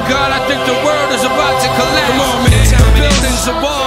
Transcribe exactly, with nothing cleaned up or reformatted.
God, I think the world is about to collapse. Come on, man. Buildings are all